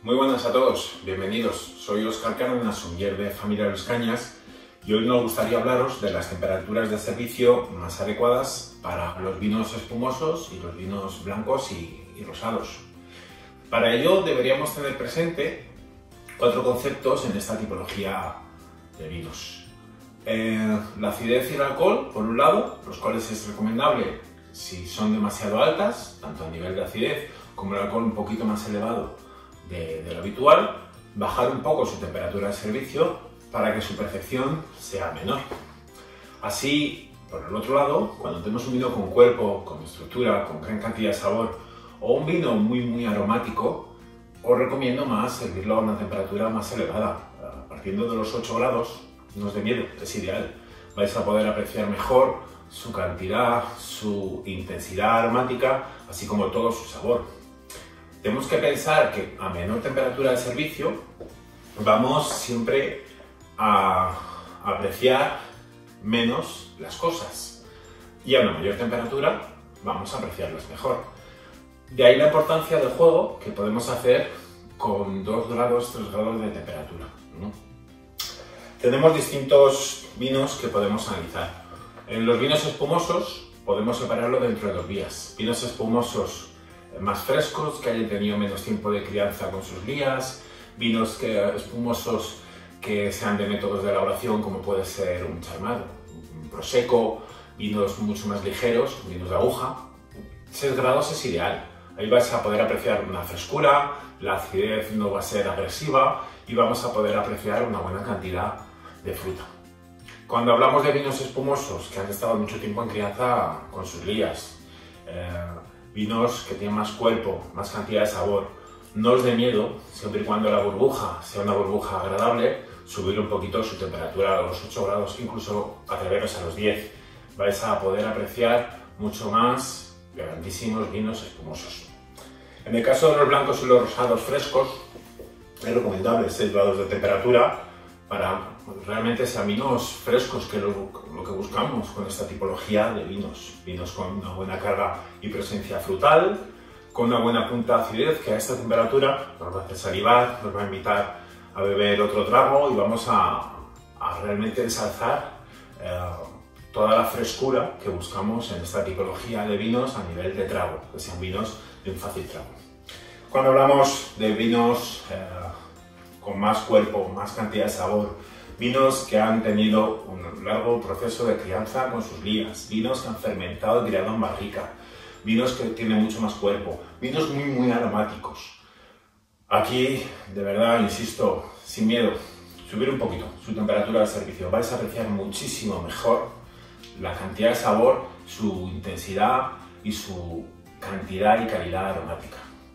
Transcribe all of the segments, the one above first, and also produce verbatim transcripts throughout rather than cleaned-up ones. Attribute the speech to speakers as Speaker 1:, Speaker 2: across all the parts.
Speaker 1: Muy buenas a todos, bienvenidos. Soy Óscar Cárdenas, sommelier de Familia Los Cañas, y hoy nos gustaría hablaros de las temperaturas de servicio más adecuadas para los vinos espumosos y los vinos blancos y, y rosados. Para ello deberíamos tener presente cuatro conceptos en esta tipología de vinos. Eh, la acidez y el alcohol, por un lado, los cuales es recomendable, si son demasiado altas, tanto a nivel de acidez como el alcohol un poquito más elevado de, de lo habitual, bajar un poco su temperatura de servicio para que su percepción sea menor. Así, por el otro lado, cuando tenemos un vino con cuerpo, con estructura, con gran cantidad de sabor, o un vino muy muy aromático, os recomiendo más servirlo a una temperatura más elevada. Partiendo de los ocho grados, no os dé miedo, es ideal. Vais a poder apreciar mejor su cantidad, su intensidad aromática, así como todo su sabor. Tenemos que pensar que a menor temperatura de servicio vamos siempre a apreciar menos las cosas, y a una mayor temperatura vamos a apreciarlas mejor. De ahí la importancia del juego que podemos hacer con dos grados, tres grados de temperatura, ¿no? Tenemos distintos vinos que podemos analizar. En los vinos espumosos podemos separarlo dentro de dos vías. Vinos espumosos más frescos, que hayan tenido menos tiempo de crianza con sus lías, vinos que, espumosos que sean de métodos de elaboración como puede ser un charmado, un prosecco, vinos mucho más ligeros, vinos de aguja. seis grados es ideal. Ahí vais a poder apreciar una frescura, la acidez no va a ser agresiva y vamos a poder apreciar una buena cantidad de fruta. Cuando hablamos de vinos espumosos que han estado mucho tiempo en crianza con sus lías, eh, vinos que tienen más cuerpo, más cantidad de sabor, no os dé miedo, siempre y cuando la burbuja sea una burbuja agradable, subir un poquito su temperatura a los ocho grados, incluso atreveros a los diez. Vais a poder apreciar mucho más grandísimos vinos espumosos. En el caso de los blancos y los rosados frescos, es recomendable seis grados de temperatura para realmente sean vinos frescos, que lo, lo que buscamos con esta tipología de vinos. Vinos con una buena carga y presencia frutal, con una buena punta de acidez que a esta temperatura nos va a hacer salivar, nos va a invitar a beber otro trago y vamos a, a realmente ensalzar eh, toda la frescura que buscamos en esta tipología de vinos a nivel de trago, que sean vinos de un fácil trago. Cuando hablamos de vinos eh, con más cuerpo, más cantidad de sabor, vinos que han tenido un largo proceso de crianza con sus lías, vinos que han fermentado y criado en barrica, vinos que tienen mucho más cuerpo, vinos muy muy aromáticos. Aquí, de verdad, insisto, sin miedo, subir un poquito su temperatura de servicio. Vais a apreciar muchísimo mejor la cantidad de sabor, su intensidad y su cantidad y calidad aromática.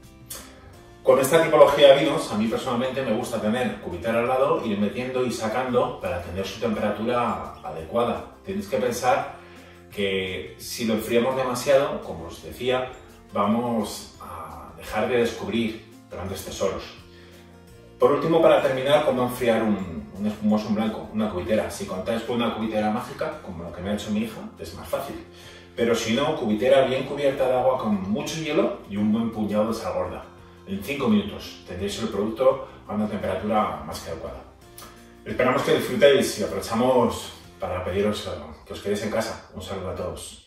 Speaker 1: Con esta tipología de vinos, a mí personalmente me gusta tener cubitera al lado, ir metiendo y sacando para tener su temperatura adecuada. Tenéis que pensar que si lo enfriamos demasiado, como os decía, vamos a dejar de descubrir grandes tesoros. Por último, para terminar, cómo enfriar un, un espumoso, un blanco, una cubitera. Si contáis con una cubitera mágica, como lo que me ha hecho mi hija, es más fácil. Pero si no, cubitera bien cubierta de agua con mucho hielo y un buen puñado de sal gorda. En cinco minutos tendréis el producto a una temperatura más que adecuada. Esperamos que disfrutéis y aprovechamos para pediros que os quedéis en casa. Un saludo a todos.